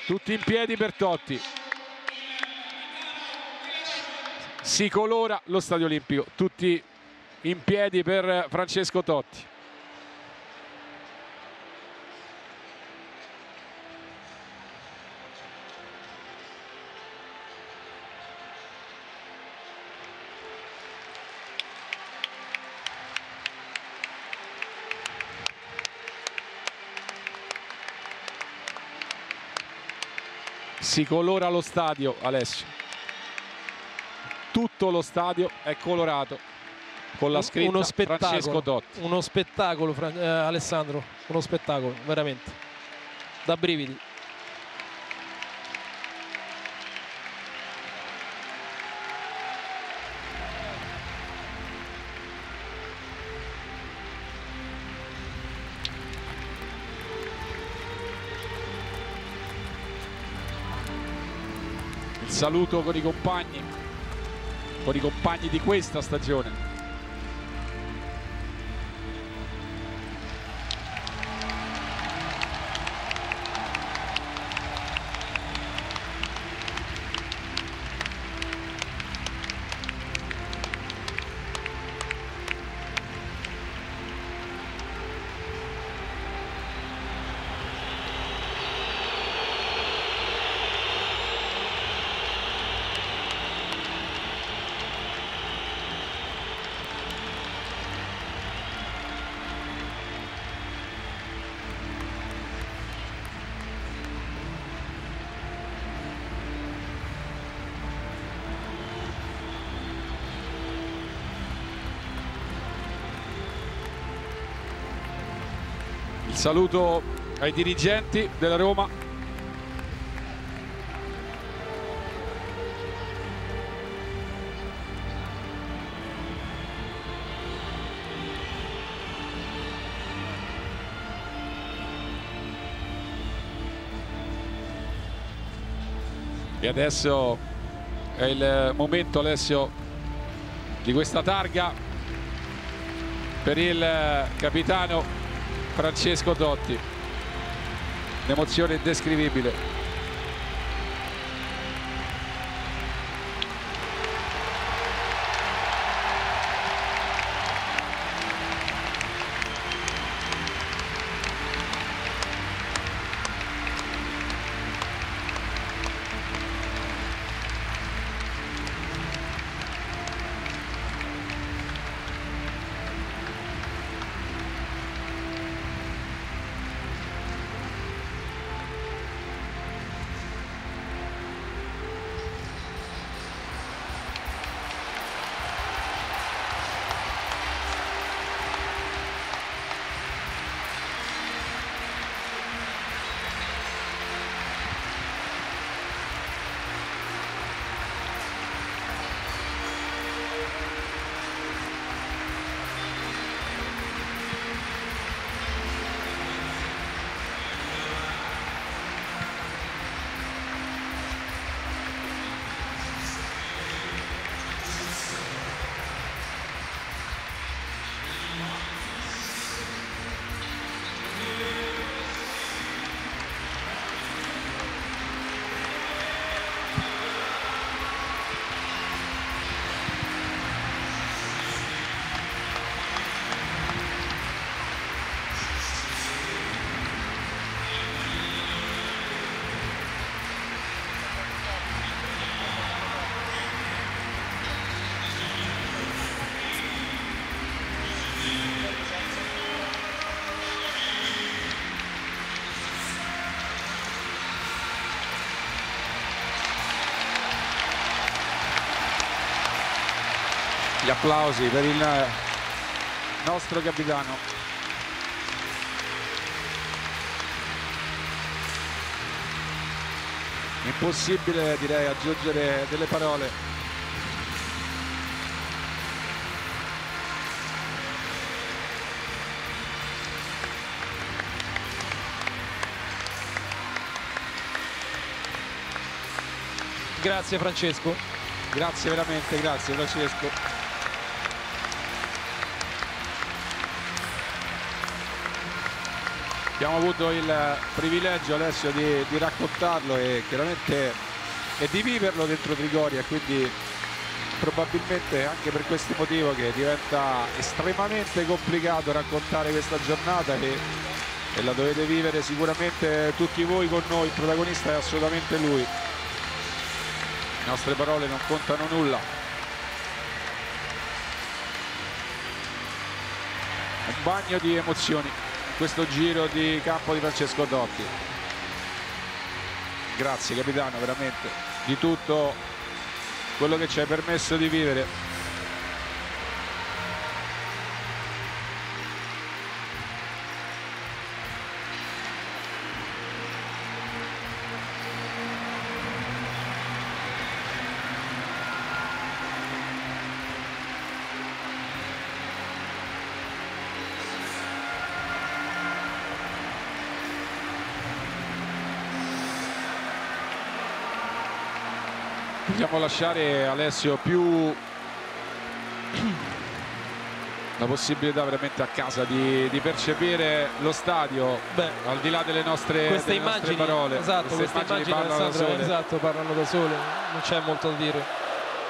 Tutti in piedi per Totti. Si colora lo Stadio Olimpico, tutti in piedi per Francesco Totti. Si colora lo stadio, Alessio. Tutto lo stadio è colorato con la scritta Francesco Totti. Uno spettacolo, Alessandro, uno spettacolo, veramente, da brividi. Il saluto con i compagni di questa stagione. Il saluto ai dirigenti della Roma. E adesso è il momento, Alessio, di questa targa per il capitano Francesco Totti. Un'emozione indescrivibile. Gli applausi per il nostro capitano. Impossibile, direi, aggiungere delle parole. Grazie Francesco. Grazie veramente, grazie Francesco. Abbiamo avuto il privilegio, Alessio, di raccontarlo e chiaramente e di viverlo dentro Trigoria, quindi probabilmente anche per questo motivo che diventa estremamente complicato raccontare questa giornata e la dovete vivere sicuramente tutti voi con noi. Il protagonista è assolutamente lui, le nostre parole non contano nulla. Un bagno di emozioni questo giro di campo di Francesco Totti. Grazie capitano, veramente di tutto quello che ci hai permesso di vivere. Vogliamo lasciare, Alessio, più la possibilità veramente a casa di percepire lo stadio. Beh, al di là delle nostre, queste immagini, parole. esatto, queste immagini parlano da sole. esatto, parlano da sole, non c'è molto da dire.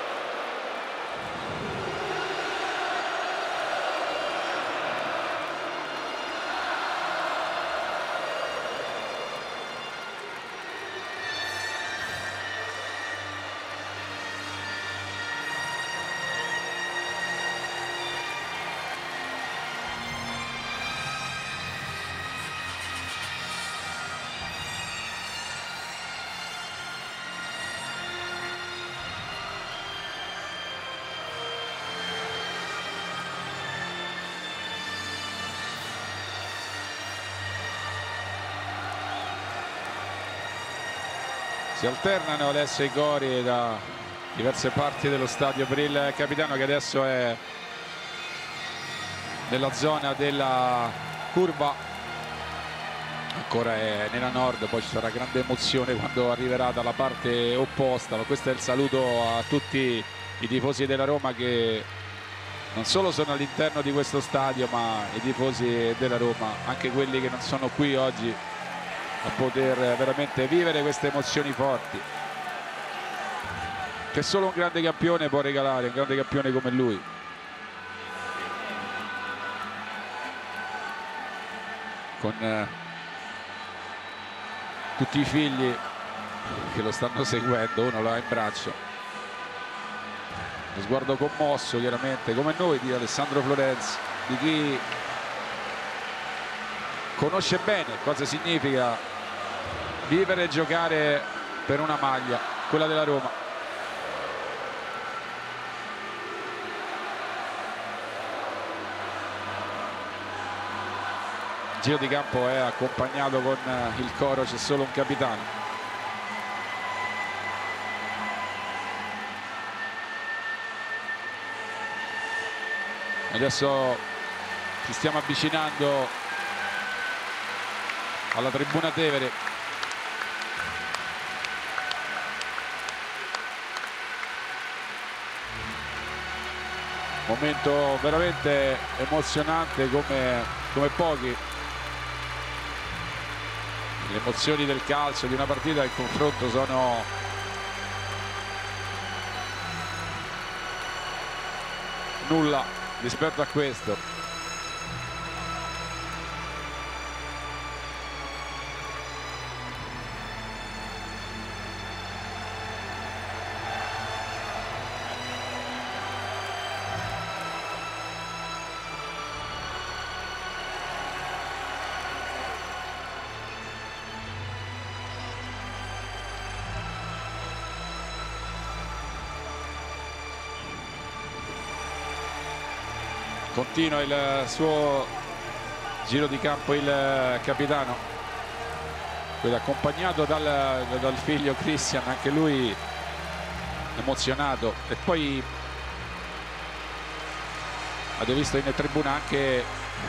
Si alternano, Alessio, i cori da diverse parti dello stadio per il capitano, che adesso è nella zona della curva, ancora è nella nord, poi ci sarà grande emozione quando arriverà dalla parte opposta. Ma questo è il saluto a tutti i tifosi della Roma che non solo sono all'interno di questo stadio, ma i tifosi della Roma, anche quelli che non sono qui oggi a poter veramente vivere queste emozioni forti che solo un grande campione può regalare, un grande campione come lui. Con tutti i figli che lo stanno seguendo, uno lo ha in braccio, lo sguardo commosso chiaramente come noi di Alessandro Florenzi, di chi conosce bene cosa significa vivere e giocare per una maglia, quella della Roma. Il giro di campo è accompagnato con il coro "C'è solo un capitano". Adesso ci stiamo avvicinando alla tribuna Tevere. Momento veramente emozionante come pochi. Le emozioni del calcio, di una partita, il confronto sono nulla rispetto a questo. Continua il suo giro di campo il capitano, accompagnato dal figlio Christian, anche lui emozionato. E poi avete visto in tribuna anche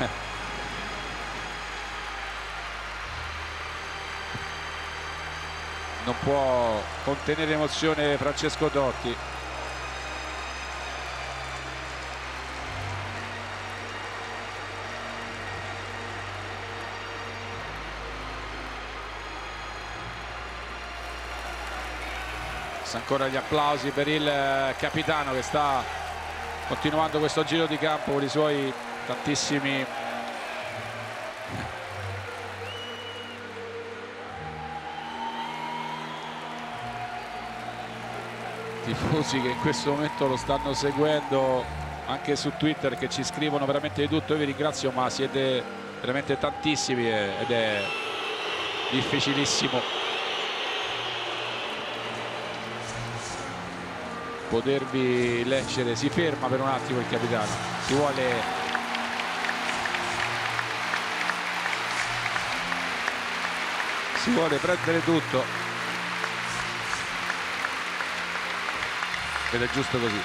non può contenere emozione Francesco Totti. Ancora gli applausi per il capitano che sta continuando questo giro di campo con i suoi tantissimi tifosi che in questo momento lo stanno seguendo anche su Twitter, che ci scrivono veramente di tutto. Io vi ringrazio, ma siete veramente tantissimi ed è difficilissimo potervi leggere. Si ferma per un attimo il capitano, si vuole prendere tutto ed è giusto così.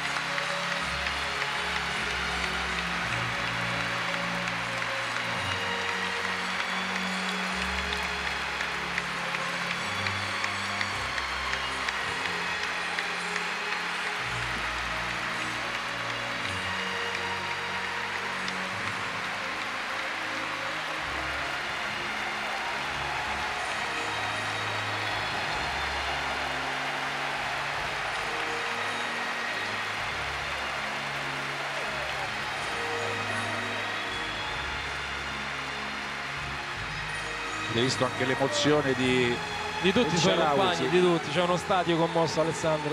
Hai visto anche l'emozione di tutti i suoi compagni, sì. di tutti. C'è uno stadio commosso, Alessandro,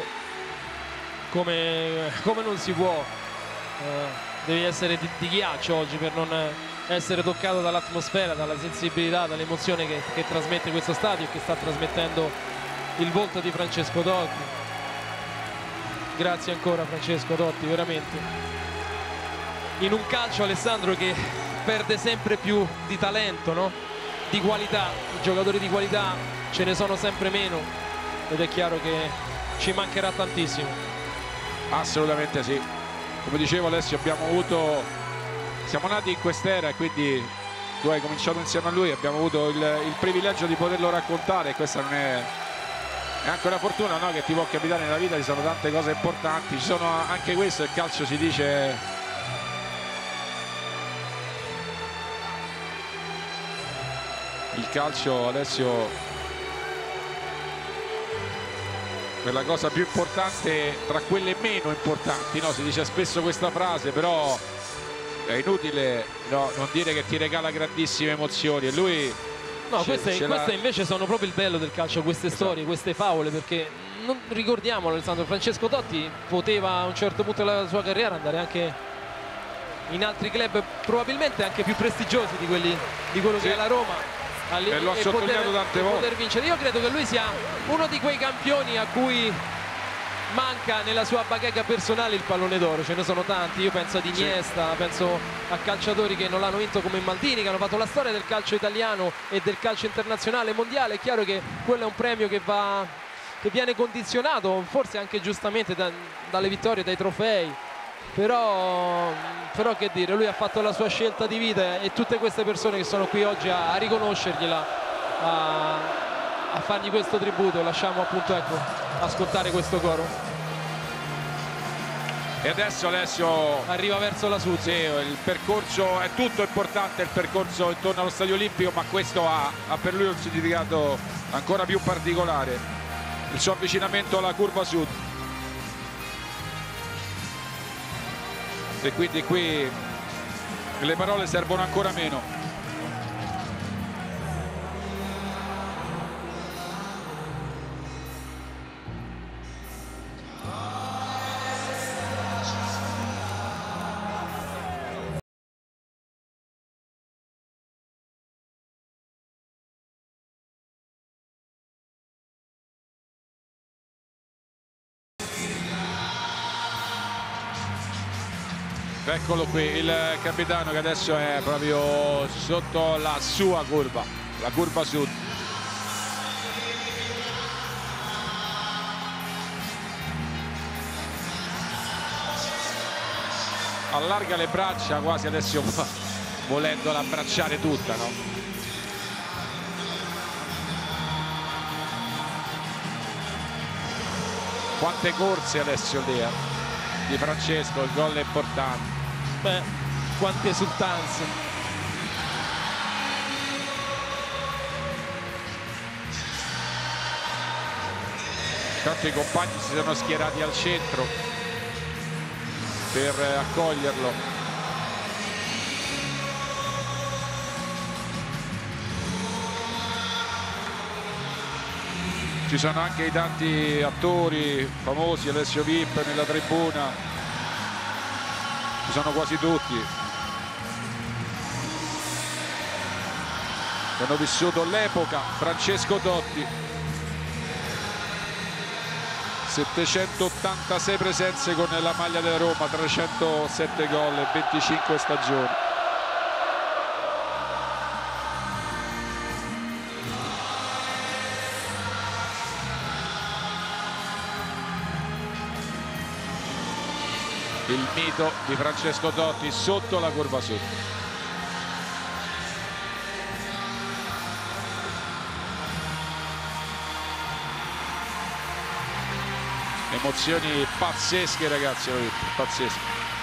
come non si può. Devi essere di ghiaccio oggi per non essere toccato dall'atmosfera, dalla sensibilità, dall'emozione che trasmette questo stadio e che sta trasmettendo il volto di Francesco Totti. Grazie ancora Francesco Totti, veramente. In un calcio, Alessandro, che perde sempre più di talento, no? Di qualità, i giocatori di qualità ce ne sono sempre meno ed è chiaro che ci mancherà tantissimo. Assolutamente sì. Come dicevo Alessio, siamo nati in quest'era e quindi tu hai cominciato insieme a lui, abbiamo avuto il privilegio di poterlo raccontare, e questa non è anche una fortuna, no? Che ti può capitare nella vita. Ci sono tante cose importanti, ci sono anche questo, il calcio si dice il calcio, Alessio, è la cosa più importante tra quelle meno importanti, no? Si dice spesso questa frase, però è inutile, no, non dire che ti regala grandissime emozioni, e lui no, queste invece sono proprio il bello del calcio, queste storie, queste favole, perché non ricordiamolo, Alessandro, Francesco Totti poteva a un certo punto della sua carriera andare anche in altri club probabilmente anche più prestigiosi di quello che è la Roma, e lo ha sottolineato tante volte, poter vincere. Io credo che lui sia uno di quei campioni a cui manca nella sua bacheca personale il pallone d'oro. Ce ne sono tanti, io penso ad Iniesta, penso a calciatori che non l'hanno vinto come Maldini, che hanno fatto la storia del calcio italiano e del calcio internazionale mondiale. È chiaro che quello è un premio che viene condizionato forse anche giustamente dalle vittorie, dai trofei, però che dire, lui ha fatto la sua scelta di vita e tutte queste persone che sono qui oggi a riconoscergliela, a fargli questo tributo. Lasciamo appunto, ecco, ascoltare questo coro. E adesso Alessio arriva verso la sud. Sì, il percorso è tutto importante, il percorso intorno allo Stadio Olimpico, ma questo ha per lui un significato ancora più particolare, il suo avvicinamento alla curva sud. E quindi qui le parole servono ancora meno. Eccolo qui il capitano che adesso è proprio sotto la sua curva, la curva sud. Allarga le braccia quasi adesso, volendola abbracciare tutta, no? Quante corse adesso lì di Francesco, il gol è importante. Beh, quante esultanze. Intanto i compagni si sono schierati al centro per accoglierlo. Ci sono anche i tanti attori famosi, Alessio Vip nella tribuna, ci sono quasi tutti che hanno vissuto l'epoca Francesco Totti. 786 presenze con la maglia della Roma, 307 gol e 25 stagioni. Il mito di Francesco Totti sotto la curva sud. Emozioni pazzesche, ragazzi, pazzesche.